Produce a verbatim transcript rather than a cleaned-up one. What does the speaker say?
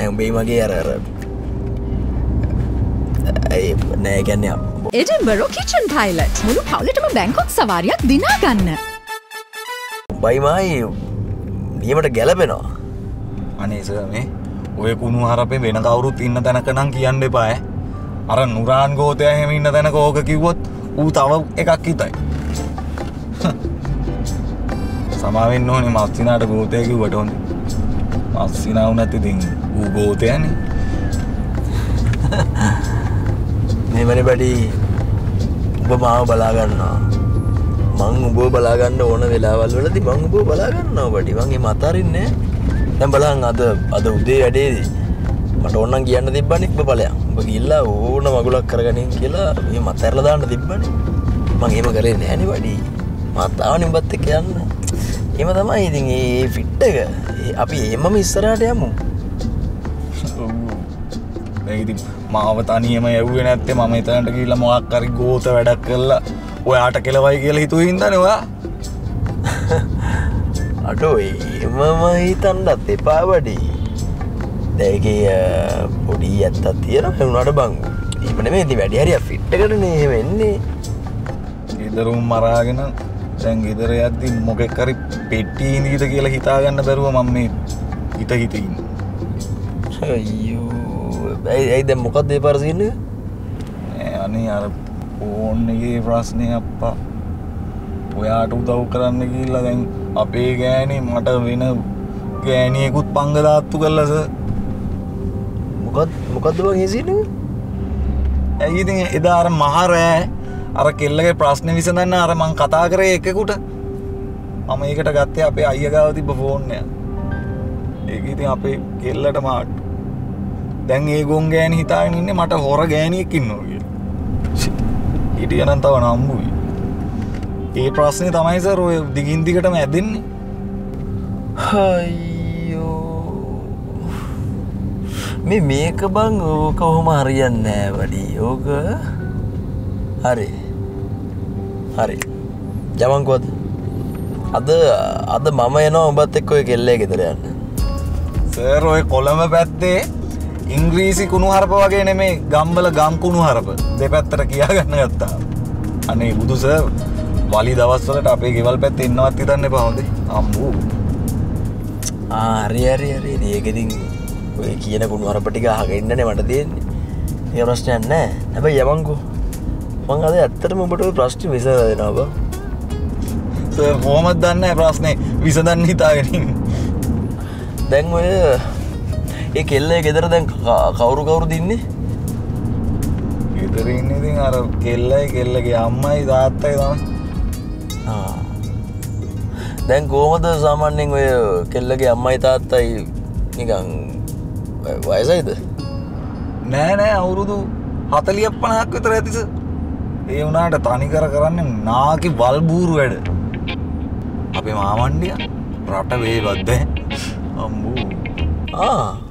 උඹේ මගේ අර අර ඒ නෑ කියන්නේ Edinburgh Kitchen Pilot මුළු පවුලටම බැංකොක් සවාරියක් දිනා ගන්න. උඹයි මායි නියමට ගැලපෙනවා. අනේ සර් මේ ඔය කුණු හරපේ වෙන කවුරුත් ඉන්න තැනක නම් කියන්න එපා ඈ. අර නුරාන් ගෝතයා හැම ඉන්න තැනක ඕක කිව්වොත් ඌ තව එකක් හිතයි. සමාවෙන්න ඕනේ මස්සිනාට ගෝතයා කිව්වට හොඳ. මස්සිනා වුණත් ඉතින් ඌ ගෝතයානේ. මේවනේ බඩි ඔබ මාව බලා ගන්නවා. මං ඔබව බලා ගන්න ඕන වෙලාවල් වලදී මං ඔබව බලා ගන්නවා බඩි. මං එහෙම අතාරින්නේ නැහැ. දැන් බලන්න අද අද උදේ වැඩේදී මට ඕනනම් කියන්න තිබ්බනේ ඔබ ඵලයන්. ඔබ ගිහිල්ලා ඕන මගුලක් කරගනින් කියලා මේ මත ඇරලා දාන්න තිබ්බනේ. මං එහෙම කරේ නෑනේ බඩි. මාත් ආවනේ උඹත් එක්ක යන්න. එහෙම තමයි ඉතින් මේ ෆිට් එක. අපි එහෙමම ඉස්සරහට යමු. ඔව්. ඒ ඉතින් මාව තනියම යවුවේ නැත්තේ මම එතනට ගිහිල්ලා මොකක් හරි ගෝත වැඩක් කරලා ඔයාට කෙලවයි කියලා හිතුවේ හින්දානේ ඔයා. අඩෝ එහෙමම හිතන්නත් එපා බඩි. දැන්කේ පොඩි ඇත්තක් තියෙනවා ඒ උනාට බං. එහෙම නෙමෙයි ඉතින් වැඩි හරියක් ෆිට් එකටනේ එහෙම එන්නේ. ඊදරුම් මරාගෙන දැන් ගෙදර යද්දි මොකෙක් හරි පෙට්ටි ඉඳීද කියලා හිතා ගන්න බැරුව මම මේ හිත හිත ඉන්නේ. අයියෝ ඇයි ඇයි දැන් මොකක්ද ඒ පරසින්නේ? අනේ අර ෆෝන් එකේ ප්‍රශ්නේ අප්පා. ඔයාට උදව් කරන්න ගිහිල්ලා දැන් අපේ ගෑණි මට වෙන ගෑණියෙකුත් පංගදාත්තු කළා සර්. මොකද මොකද්ද බං හේසින්නේ? ඇයි ඉතින් එදා අර මහරෑ අර කෙල්ලගේ ප්‍රශ්නේ විසඳන්න අර මං කතා කරේ එකෙකුට මම ඒකට ගත්තේ අපේ අයියා ගාව තිබ්බ ෆෝන් එක. ඒක ඉතින් අපේ කෙල්ලට මාට්. දැන් ඒ ගොන් ගෑණි හිතාගෙන ඉන්නේ මට හොර ගෑණියෙක් ඉන්නවා කියලා. හිටියනම් තව නම්බුයි. ඒ ප්‍රශ්නේ තමයි සර් ඔය දිගින් දිගටම ඇදෙන්නේ. අයියෝ මේ මේක බං ඕක කොහොම හරියන්නේ නෑ වැඩි. ඕක හරි හරි ජමන්කොත් අද අද මම එනවා ඔබත් එක්ක ඔය කෙල්ලේ ගෙදර යන්න. සර් ඔය කොළඹ පැත්තේ ඉංග්‍රීසි කුණු හරප වගේ නෙමේ ගම්වල ගම් කුණු හරප දෙපැත්තට කියා ගන්න ගත්තා. අනේ බුදු සර් වලි දවස්වලට අපේ ගෙවල් පැත්තේ ඉන්නවත් හිතන්න එපා හොඳේ. අම්බෝ. ආ හරි හරි හරි ඒක ඉතින් ඔය කියන කුණු හරප ටික අහගෙන ඉන්නනේ මට තියෙන්නේ. ඒ ප්‍රශ්නයක් නෑ. හැබැයි යමන්කෝ මං අද ඇත්තටම ඔබට ඔය ප්‍රශ්නේ විසඳලා දෙනවා බං. සර් කොහොමද දන්නේ ප්‍රශ්නේ විසඳන්න හිතාගෙන ඉන්නේ. දැන් ඔය ඒ කෙල්ලේ ගෙදර දැන් කවුරු කවුරුද ඉන්නේ? ගෙදර ඉන්නේ ඉතින් අර කෙල්ලයි කෙල්ලගේ අම්මයි තාත්තයි තමයි. ආ. දැන් කොහමද සාමාන්‍යයෙන් ඔය කෙල්ලගේ අම්මයි තාත්තයි නිකන් වයසයිද? නෑ නෑ අවුරුදු හතලියක් පනහක් විතර ඇති සර්. ඒ වුණාට තනි කර කරන්නේ නාකි වල් බූරු වැඩ. අපේ මාමණ්ඩියා රට වේවද්ද අම්බෝ. ආ